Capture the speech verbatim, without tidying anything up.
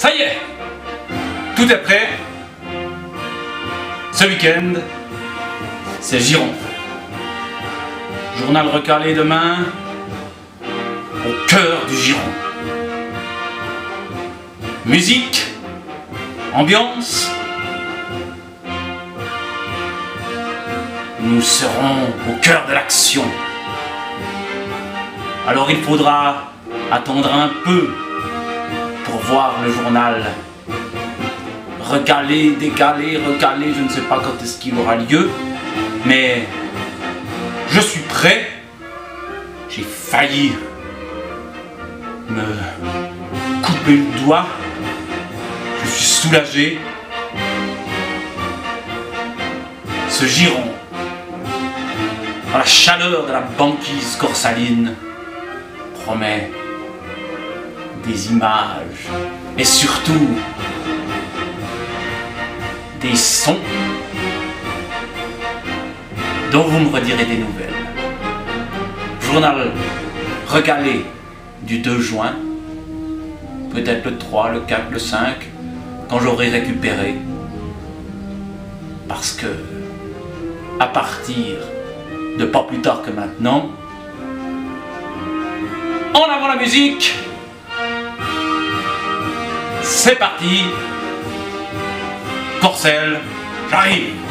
Ça y est, tout est prêt. Ce week-end, c'est Giron. Journal recalé demain, au cœur du Giron. Musique, ambiance. Nous serons au cœur de l'action. Alors il faudra attendre un peu pour voir le journal. Recaler, décaler, recaler, je ne sais pas quand est-ce qu'il aura lieu, mais je suis prêt. J'ai failli me couper le doigt. Je suis soulagé. Ce Giron, dans la chaleur de la banquise corsaline, promet des images et surtout des sons dont vous me redirez des nouvelles. Journal recalé du deux juin, peut-être le trois, le quatre, le cinq, quand j'aurai récupéré. Parce que, à partir de pas plus tard que maintenant, en avant la musique, c'est parti, Corcel, j'arrive.